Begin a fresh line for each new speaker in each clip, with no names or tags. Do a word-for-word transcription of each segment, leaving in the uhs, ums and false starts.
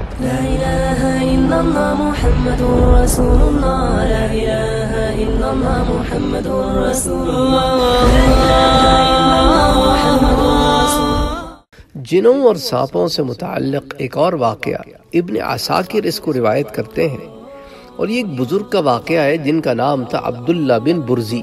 لا إله إلا الله محمد رسول الله لا إله إلا الله محمد رسول الله لا إله إلا الله محمد رسول الله۔
جنوں اور سانپوں سے متعلق ایک اور واقعہ ابن عساکر اس کو روایت کرتے ہیں، اور یہ ایک بزرگ کا واقعہ ہے جن کا نام تھا عبداللہ بن برزی۔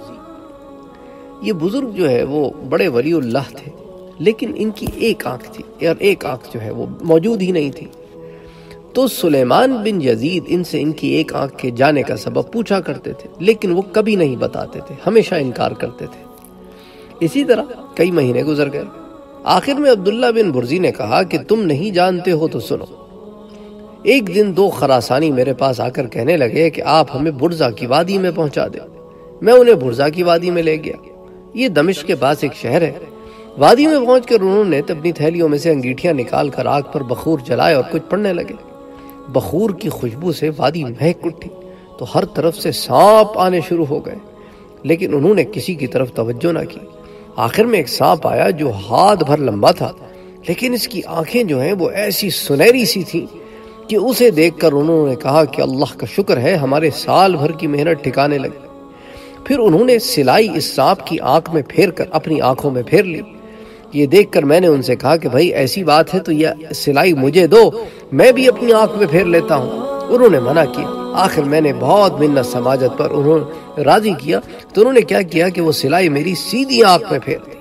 یہ بزرگ جو ہے وہ بڑے ولی اللہ تھے، لیکن ان کی ایک آنکھ تھی اور ایک آنکھ جو ہے وہ موجود ہی نہیں تھی۔ تو سلیمان بن یزید ان سے ان کی ایک آنکھ کے جانے کا سبب پوچھا کرتے تھے، لیکن وہ کبھی نہیں بتاتے تھے، ہمیشہ انکار کرتے تھے۔ اسی طرح کئی مہینے گزر گئے۔ آخر میں عبداللہ بن برزی نے کہا کہ تم نہیں جانتے ہو تو سنو۔ ایک دن دو خراسانی میرے پاس آ کر کہنے لگے کہ آپ ہمیں برزہ کی وادی میں پہنچا دیں۔ میں انہیں برزہ کی وادی میں لے گیا۔ یہ دمشق کے پاس ایک شہر ہے۔ وادی میں پہنچ کر انہوں نے اپنی تھیلیوں میں سے انگیٹھیاں نکال کر آگ پر بخور جلائے اور کچھ پڑھنے لگے۔ بخور کی خوشبو سے وادی مہک اٹھی تو ہر طرف سے سانپ آنے شروع ہو گئے، لیکن انہوں نے کسی کی طرف توجہ نہ کی۔ آخر میں ایک سانپ آیا جو ہاتھ بھر لمبا تھا، لیکن اس کی آنکھیں جو ہیں وہ ایسی سنہری سی تھیں کہ اسے دیکھ کر انہوں نے کہا کہ اللہ کا شکر ہے ہمارے سال بھر کی محنت ٹھکانے لگی۔ پھر انہوں نے سلائی اس سانپ کی آنکھ میں پھیر کر اپنی آنکھوں میں پھیر لی۔ یہ دیکھ کر میں نے ان سے کہا کہ بھائی ایسی بات ہے تو یہ سلائی مجھے دو، میں بھی اپنی آنکھ میں پھیر لیتا ہوں۔ انہوں نے منع کیا۔ آخر میں نے بہت منت سماجت پر انہوں نے راضی کیا تو انہوں نے کیا کیا کہ وہ سلائی میری سیدھی آنکھ میں پھیر دی۔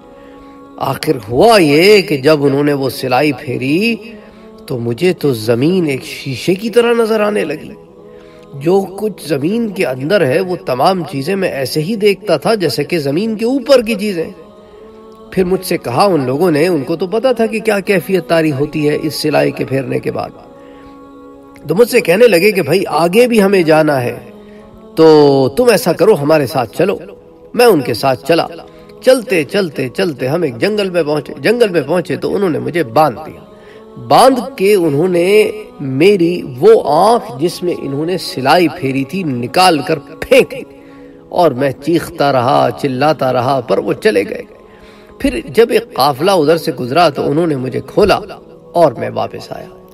آخر ہوا یہ کہ جب انہوں نے وہ سلائی پھیری تو مجھے تو زمین ایک شیشے کی طرح نظر آنے لگی۔ جو کچھ زمین کے اندر ہے وہ تمام چیزیں میں ایسے ہی دیکھتا تھا جیسے کہ زمین کے اوپر کی چیزیں۔ پھر مجھ سے کہا ان لوگوں نے، ان کو تو پتا تھا کہ کیا کیفیت طاری ہوتی ہے اس سلائی کے پھیرنے کے بعد، تو مجھ سے کہنے لگے کہ بھائی آگے بھی ہمیں جانا ہے تو تم ایسا کرو ہمارے ساتھ چلو۔ میں ان کے ساتھ چلا۔ چلتے چلتے چلتے ہم ایک جنگل میں پہنچے۔ جنگل میں پہنچے تو انہوں نے مجھے باندھ دیا۔ باندھ کے انہوں نے میری وہ آنکھ جس میں انہوں نے سلائی پھیری تھی نکال کر پھینک دی، اور میں چیختا رہا، چلاتا رہا، پر وہ چلے گئے۔ پھر جب ایک قافلہ ادھر سے گزرا تو انہوں نے مجھے کھولا اور میں واپس آیا۔